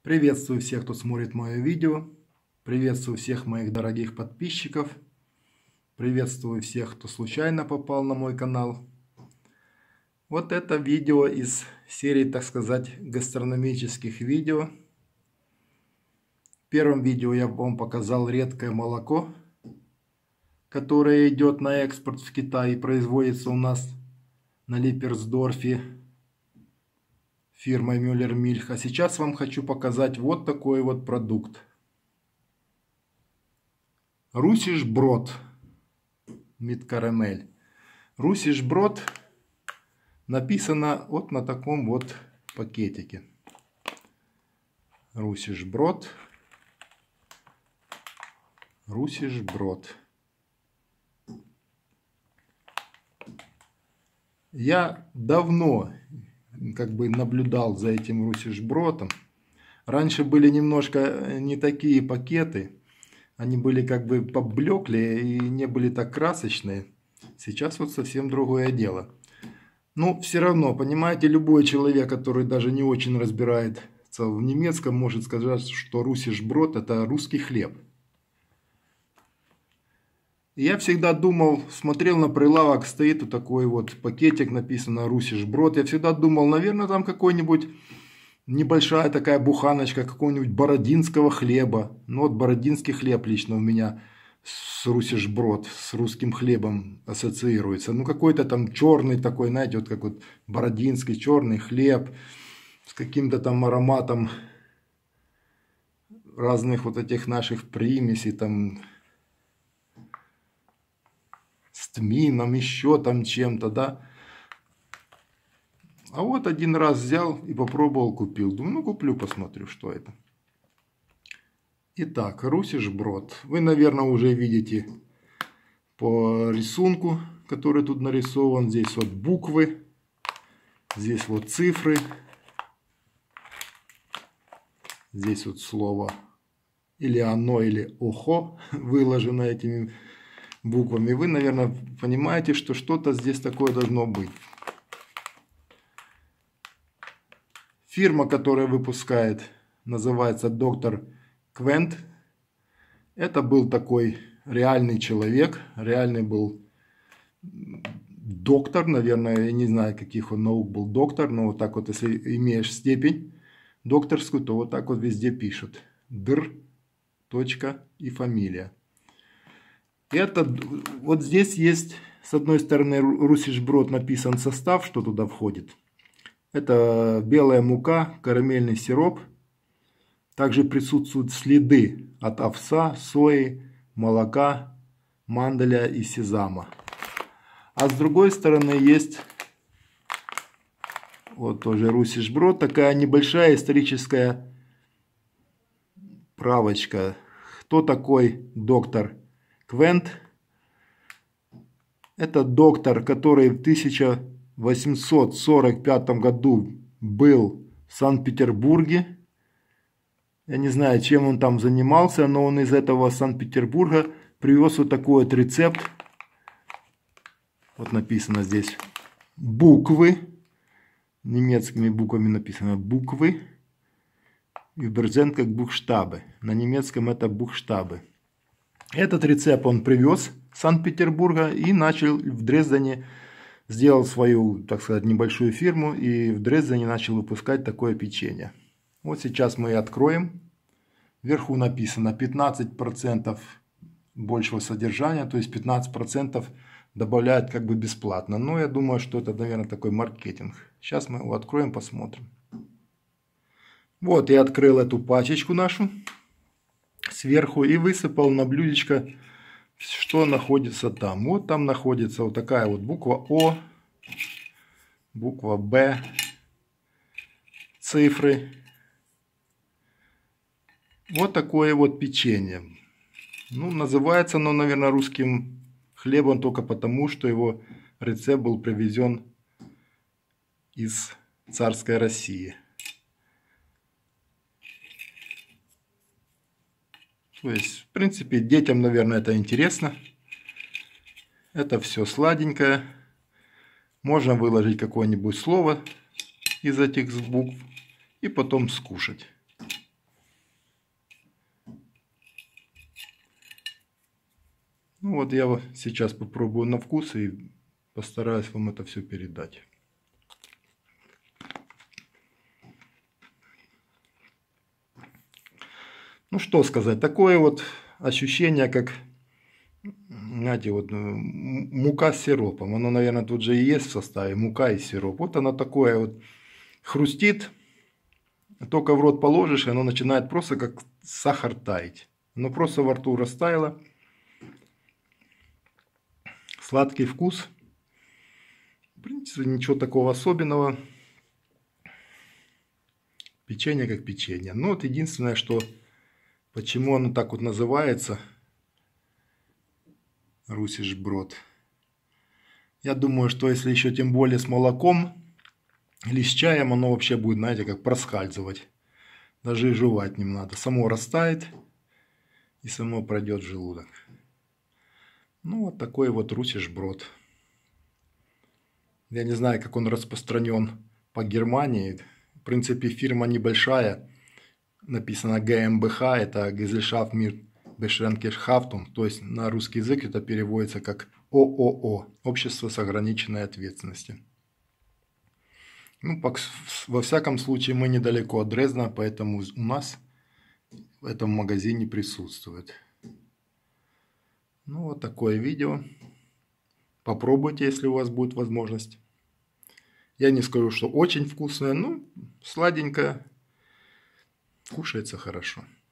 Приветствую всех, кто смотрит мое видео. Приветствую всех моих дорогих подписчиков. Приветствую всех, кто случайно попал на мой канал. Вот это видео из серии, так сказать, гастрономических видео. В первом видео я вам показал редкое молоко, которое идет на экспорт в Китай и производится у нас на Липерсдорфе фирмой Мюллер Мильх. А сейчас вам хочу показать вот такой вот продукт. Русиш Брод. Мидкарамель. Русиш Брод написано вот на таком вот пакетике. Русиш Брод. Русиш Брод. Я давно наблюдал за этим Русиш Бродом. Раньше были немножко не такие пакеты. Они были поблекли и не были так красочные. Сейчас вот совсем другое дело. Но все равно, понимаете, любой человек, который даже не очень разбирается в немецком, может сказать, что Русиш Брод — это русский хлеб. Я всегда думал, смотрел на прилавок, стоит вот такой вот пакетик, написано Русиш Брод. Я всегда думал, наверное, там какой-нибудь небольшая такая буханочка какого-нибудь бородинского хлеба. Ну вот бородинский хлеб лично у меня с Русиш Брод, с русским хлебом ассоциируется. Ну какой-то там черный такой, знаете, вот как вот бородинский черный хлеб с каким-то там ароматом разных вот этих наших примесей, там с тмином, еще там чем-то, да. А вот один раз взял и попробовал, купил. Думаю, ну куплю, посмотрю, что это. Итак, Русиш Брод. Вы, наверное, уже видите по рисунку, который тут нарисован. Здесь вот буквы, здесь вот цифры. Здесь вот слово или оно, или охо выложено этими буквами. Вы, наверное, понимаете, что что-то здесь такое должно быть. Фирма, которая выпускает, называется Доктор Квент. Это был такой реальный человек, реальный был доктор, наверное, я не знаю, каких он наук был доктор, но вот так вот, если имеешь степень докторскую, то вот так вот везде пишут. Др, точка и фамилия. Это вот здесь есть, с одной стороны, Русиш Брод написан состав, что туда входит. Это белая мука, карамельный сироп. Также присутствуют следы от овса, сои, молока, мандаля и сезама. А с другой стороны есть вот тоже Русиш Брод. Такая небольшая историческая правочка. Кто такой доктор Квент? Это доктор, который в 1845 году был в Санкт-Петербурге. Я не знаю, чем он там занимался, но он из этого Санкт-Петербурга привез вот такой вот рецепт. Вот написано здесь буквы. Немецкими буквами написано буквы. И Übersetzt как бухштабы. На немецком это бухштабы. Этот рецепт он привез из Санкт-Петербурга и начал в Дрездене, сделал свою, так сказать, небольшую фирму и в Дрездене начал выпускать такое печенье. Вот сейчас мы и откроем. Вверху написано 15% большего содержания, то есть 15% добавляют бесплатно. Но я думаю, что это, наверное, такой маркетинг. Сейчас мы его откроем, посмотрим. Вот я открыл эту пачечку нашу сверху и высыпал на блюдечко, что находится там. Вот там находится вот такая вот буква О, буква Б, цифры. Вот такое вот печенье. Ну, называется оно, наверное, русским хлебом только потому, что его рецепт был привезен из царской России. То есть, в принципе, детям, наверное, это интересно. Это все сладенькое. Можно выложить какое-нибудь слово из этих букв и потом скушать. Ну вот я сейчас попробую на вкус и постараюсь вам это все передать. Ну что сказать, такое вот ощущение, как, знаете, вот мука с сиропом. Оно, наверное, тут же и есть в составе, мука и сироп. Вот оно такое вот хрустит, только в рот положишь, и оно начинает просто как сахар таять. Оно просто во рту растаяло. Сладкий вкус. В принципе, ничего такого особенного. Печенье как печенье. Но вот единственное, что почему оно так вот называется, Русиш-брод. Я думаю, что если еще тем более с молоком или с чаем, оно вообще будет, знаете, как проскальзывать. Даже и жевать не надо. Само растает и само пройдет в желудок. Ну, вот такой вот Русиш-брод. Я не знаю, как он распространен по Германии. В принципе, фирма небольшая. Написано ГМБХ, это Gesellschaft mit beschränkter Haftung. То есть на русский язык это переводится как ООО. Общество с ограниченной ответственностью. Ну, во всяком случае, мы недалеко от Дрездена, поэтому у нас в этом магазине присутствует. Ну, вот такое видео. Попробуйте, если у вас будет возможность. Я не скажу, что очень вкусное, но сладенькое. Кушается хорошо.